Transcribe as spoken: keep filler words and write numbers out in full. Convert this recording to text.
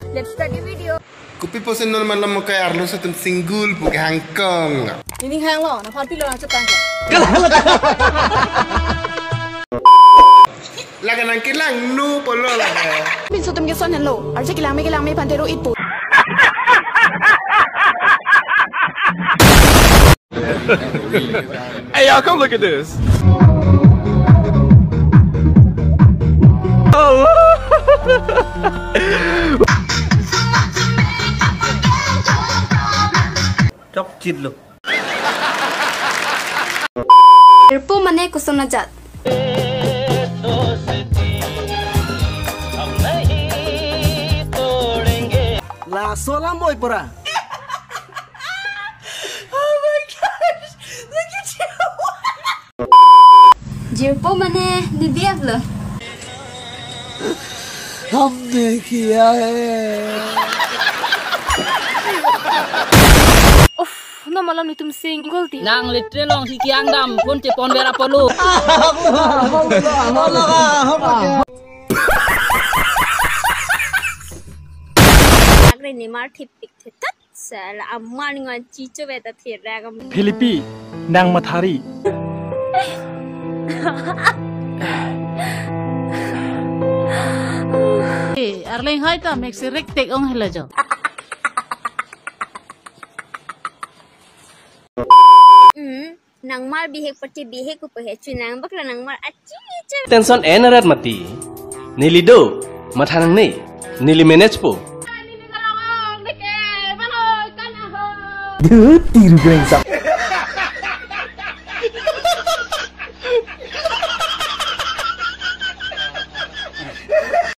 Let's start the video. Kupi posen non malam mo kay Arlo sa tun single po kay Hong Kong. Ini hang lo, na pampi lo na cetang. Laga nang kilang nu polo laga. Min sutum ke son hello, arche kilang me kilang me pantero itu. Hey y'all, come look at this. Oh. Chok chit lo. Erpo mane kusum najat. La sola moy pura. Oh my gosh, look at you. Jirpo mane nibiak lo. हमने किया है Uff, no malam ni tum single ti. Nang litre long si kiang dam pun cepon bera polu. Agre ni mar tipik tetat. Sala amma ni ngan cico beta thira gam. Filipi nang mathari Eh, arling hai ta mek sirek tek ong hela jo. Hmm, nang mar bihek pati bihek ko pahe chunang bakla nang mar achi cico. Tension enarat mati. Nili do mathanang ni. Nili manage po. Duh, tiru geng sak.